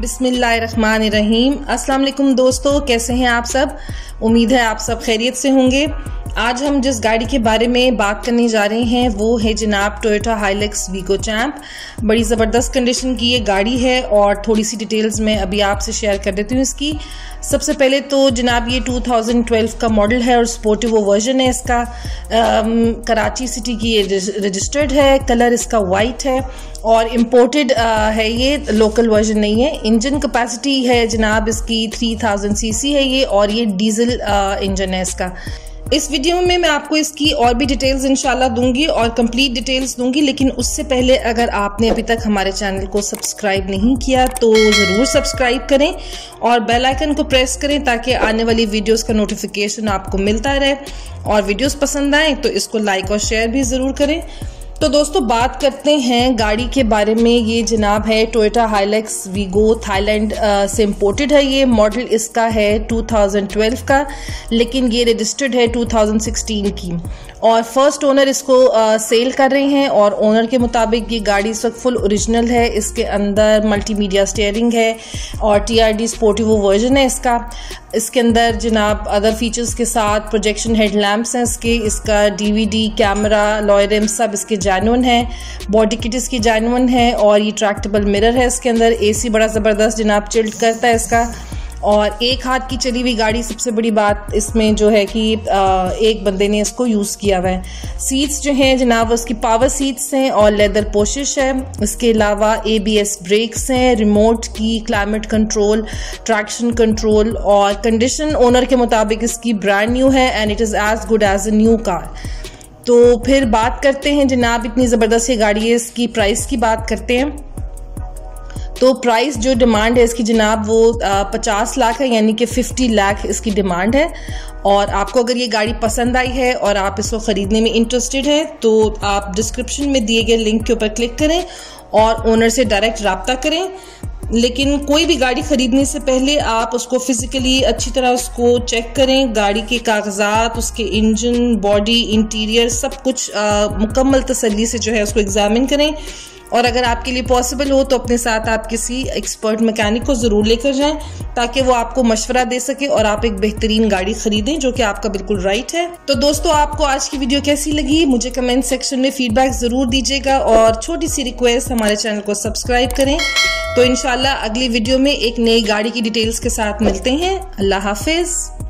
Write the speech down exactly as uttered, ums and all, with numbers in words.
बिस्मिल्लाहिर्रहमानिर्रहीम। अस्सलाम वालेकुम दोस्तों, कैसे हैं आप सब? उम्मीद है आप सब खैरियत से होंगे। आज हम जिस गाड़ी के बारे में बात करने जा रहे हैं वो है जनाब टोयोटा हाइलक्स वीगो चैंप। बड़ी ज़बरदस्त कंडीशन की ये गाड़ी है और थोड़ी सी डिटेल्स मैं अभी आपसे शेयर कर देती हूँ इसकी। सबसे पहले तो जनाब ये दो हज़ार बारह का मॉडल है और स्पोर्टिव वर्जन है इसका। आम, कराची सिटी की ये रजिस्टर्ड है। कलर इसका वाइट है और इम्पोर्टेड है, ये लोकल वर्जन नहीं है। इंजन कैपेसिटी है जनाब इसकी तीन हज़ार सीसी है ये, और ये डीजल इंजन है इसका। इस वीडियो में मैं आपको इसकी और भी डिटेल्स इंशाल्लाह दूंगी और कंप्लीट डिटेल्स दूंगी, लेकिन उससे पहले अगर आपने अभी तक हमारे चैनल को सब्सक्राइब नहीं किया तो ज़रूर सब्सक्राइब करें और बेल आइकन को प्रेस करें ताकि आने वाली वीडियोस का नोटिफिकेशन आपको मिलता रहे। और वीडियोस पसंद आए तो इसको लाइक और शेयर भी ज़रूर करें। तो दोस्तों बात करते हैं गाड़ी के बारे में। ये जनाब है टोयोटा हाइलक्स वीगो, थाईलैंड से इम्पोर्टेड है। ये मॉडल इसका है दो हज़ार बारह का, लेकिन ये रजिस्टर्ड है दो हज़ार सोलह की और फर्स्ट ओनर इसको आ, सेल कर रहे हैं। और ओनर के मुताबिक ये गाड़ी इस वक्त फुल ओरिजिनल है। इसके अंदर मल्टीमीडिया स्टीयरिंग है और T R D Sportivo version है इसका। इसके अंदर जनाब अदर फीचर्स के साथ प्रोजेक्शन हेडलैम्प्स हैं इसके। इसका डीवीडी कैमरा लॉय रिम सब इसके जैनुअन है। बॉडी किट इसकी जैनुअन है और ये ट्रैक्टेबल मिरर है इसके अंदर। एसी बड़ा ज़बरदस्त जनाब चिल्ड करता है इसका। और एक हाथ की चली हुई गाड़ी, सबसे बड़ी बात इसमें जो है कि एक बंदे ने इसको यूज़ किया हुआ है। सीट्स जो हैं जनाब उसकी पावर सीट्स हैं और लेदर पोशिश है। इसके अलावा ए बी एस ब्रेक्स हैं, रिमोट की क्लाइमेट कंट्रोल, ट्रैक्शन कंट्रोल और कंडीशन ओनर के मुताबिक इसकी ब्रांड न्यू है and it is as good as a new car. तो फिर बात करते हैं जनाब, इतनी ज़बरदस्त ये गाड़ी है, इसकी प्राइस की बात करते हैं। तो प्राइस जो डिमांड है इसकी जनाब वो पचास लाख है, यानी कि पचास लाख इसकी डिमांड है। और आपको अगर ये गाड़ी पसंद आई है और आप इसको ख़रीदने में इंटरेस्टेड हैं तो आप डिस्क्रिप्शन में दिए गए लिंक के ऊपर क्लिक करें और ओनर से डायरेक्ट रब्ता करें। लेकिन कोई भी गाड़ी ख़रीदने से पहले आप उसको फिज़िकली अच्छी तरह उसको चेक करें। गाड़ी के कागजात, उसके इंजन, बॉडी, इंटीरियर सब कुछ आ, मुकम्मल तसल्ली से जो है उसको एग्जामिन करें। और अगर आपके लिए पॉसिबल हो तो अपने साथ आप किसी एक्सपर्ट मैकेनिक को ज़रूर लेकर जाएं ताकि वो आपको मशवरा दे सके और आप एक बेहतरीन गाड़ी खरीदें जो कि आपका बिल्कुल राइट है। तो दोस्तों आपको आज की वीडियो कैसी लगी मुझे कमेंट सेक्शन में फीडबैक ज़रूर दीजिएगा और छोटी सी रिक्वेस्ट, हमारे चैनल को सब्सक्राइब करें। तो इंशाल्लाह अगली वीडियो में एक नई गाड़ी की डिटेल्स के साथ मिलते हैं। अल्लाह हाफिज़।